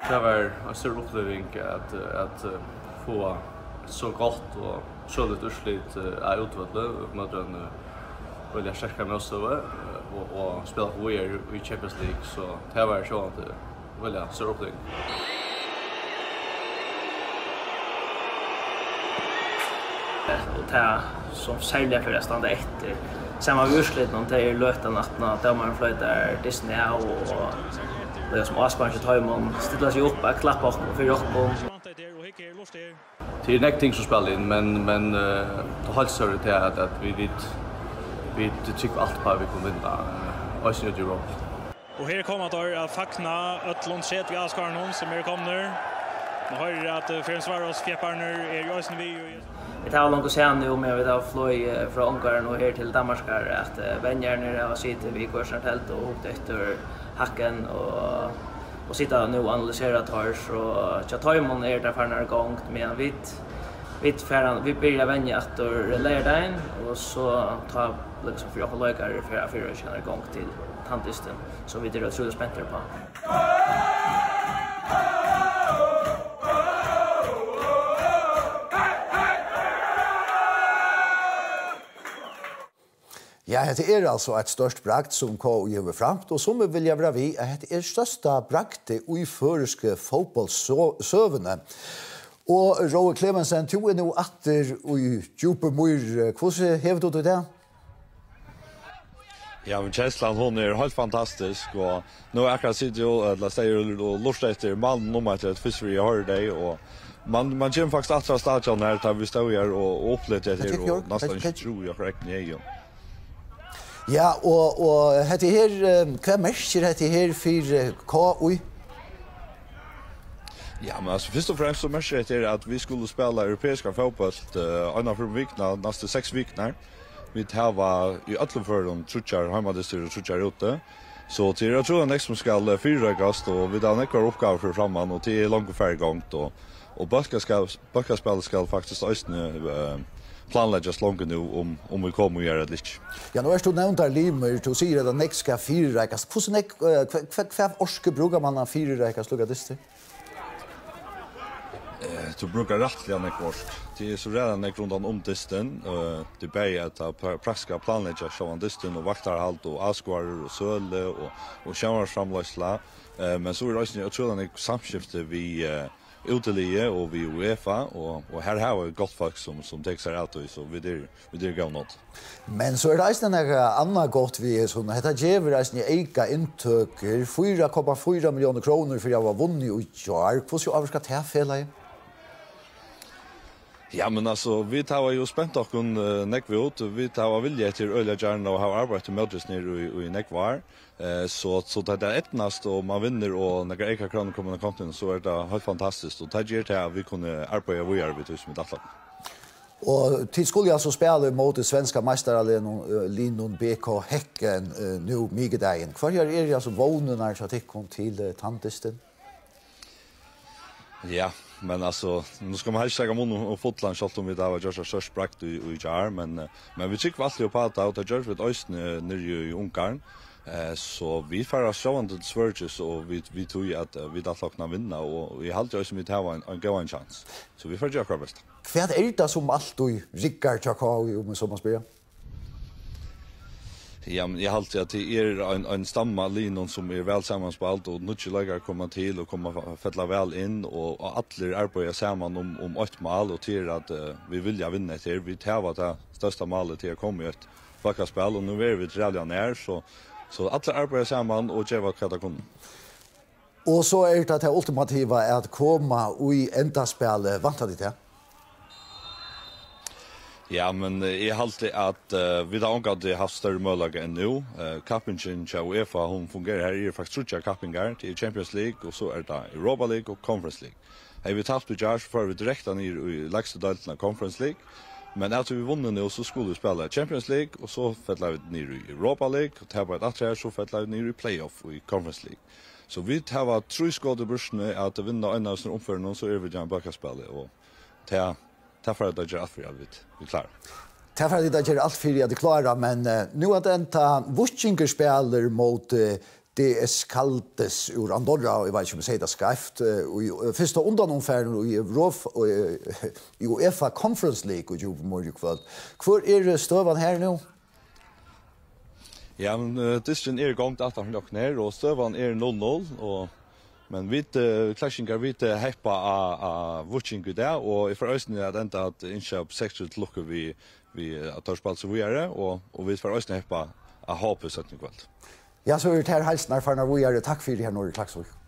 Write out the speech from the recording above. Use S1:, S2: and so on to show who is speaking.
S1: Det var en stor upplevelse att få så gott och så lite urslit är utvallet med en väldigt starka motståndare och spela på Weir i Champions League så det var så att väldigt stor upplevelse.
S2: Och det som särskilt för resten det efter. Sen var vi urslit någon till löten att där man flöjtar Disney och det som Aspan inte tar man ställa sig upp och klappa och för upp och
S1: det är någonting som spelar in men det har så det att vi tycker allt på att vi kommer vinna Östern Europa.
S3: Och här kommer då att fackna Ötlund set vi Askarnon som kommer. Man hör att Frans Varos fjärpartner är ju Östern vi.
S2: Det har långt att säga nu om jag vet av flöj från Ungarn och här till Danmark att vänjarna har sitter vid kursantält och åkt efter hacken och sitta nu och analysera tars och Chathayman är där för när gång men vi börjar vänja att lära in och så ta liksom för jag lägger för att köra gång till tantisten som vi det är så spänt på.
S4: Ja, det är alltså ett störst brakt som KU ger framt och som vill jag vara vi att det är största brakte i förske fotbollssövene. Och Roe Clemensen tog nu atter i Djupemyr. Hur hävdar du det?
S5: Ja, men känslan hon är helt fantastisk och nu akkurat sitter jag att säga och lustar efter man nummer till ett fisk vi har det och man kommer faktiskt att ta stadion här där vi står här och upplevde det och nästan inte tror jag korrekt nej.
S4: Ja, och det här vad märker det här för KU?
S5: Ja, men alltså först och främst så märker det att vi skulle spela europeiska fotboll en av veckorna nästa 6 veckor. Vi har i alla för trutchar hemmadistri och trutchar ute. Så till jag tror att som ska fyrrägast och vi har några uppgifter för framman och till långt färdigångt och basketspel ska faktiskt östne planläggas långt nu om vi kommer att göra det lite.
S4: Ja, nu är det nämnt där Limer, du säger att nästa ska fyrrägast. Hur orske brukar man fyrrägast lugga det?
S5: Du brukar rättliga nekvorst. Det är så redan nek rundan om disten. Det är bara att praktiska planlägga sjåan disten och vaktarhalt och askvarer och söle och sjåvarsframlösla. Men så är det också otroligt samskifte vi utelige och vi UEFA och här har vi gott folk som tar sig ut så vi det går något.
S4: Men så är det också några andra gott vi är såna heter Jeveras ni eka intök 4,4 miljoner kronor för jag var vunnit och jag hur ska jag ta fälla.
S5: Ja, men alltså vi tar ju spänt och nekve ut. Vi tar vilja till öliga gärna och har arbetat med oss ner i nekvar. Så det är ettnast och man vinner och några eka kronor kommer att komma så är det helt fantastiskt. Och det ger till att vi kunde arbeta vi arbetar med detta.
S4: Och till skulle alltså spela mot det svenska mästarlinjen BK Häcken nu migdagen. Kvar är det alltså vånarna så att det kom till tantisten.
S5: Ja, men alltså nu ska man helst säga och fotland så om vi där var just så sprakt i jar men vi tycker alltid på att det gör vi ett öst nere i Ungarn. Så vi får så inte Sverige och vi tror att vi där saknar vinna och i halt jag som vi har en go chans. Så vi får göra bäst.
S4: Vad är det som alltid Rickard Chakao om som man spelar?
S5: Ja, men jag halt att det är en stamma linon som är väl sammanspalt och mycket lägger komma till och komma fälla väl in och alla arbetar samman om ett mål och till att vi vill vinna till vi tar det största målet till att komma ett backspel och nu är vi redan när så alla arbetar samman och ger vad det kommer.
S4: Och så är det ultimativa att komma i ändaspel väntar det.
S5: Ja, men jag halte att vi har inte haft större möjligheter än nu. Kappingen till UEFA hon fungerar här i faktiskt trutja kappingar till Champions League och så är det Europa League och Conference League. Har vi tagit till Jars för vi direkt ner i lägsta delen av Conference League. Men efter vi vunnit nu så skulle vi spela Champions League och så fäller vi ner i Europa League och tar bara att här så fäller vi ner i playoff i Conference League. Så vi har tre skåd i börsen att vinna en av sina omföranden så är vi gärna backaspel och för att det gör allt för att vi klarar.
S4: För att det gör allt för att det klarar, men nu att enta Vuchinker spelar mot DS Caldes ur Andorra, jag vet inte om jag säger det skreft, och första undanomfärden i UEFA Conference League och ju morgon kväll. Hvor stövan här nu?
S5: Ja, men disken igång att han dock ner och stövan 0-0 men vi clashingar vi heppa a watching good där och för oss nu att ända att inköp 6 till lucka vi att ta spel så vi är och vi för oss heppa a hoppas att nu kväll.
S4: Ja, så är det här hälsnar för när vi är tack för det här Norge Klaxvik.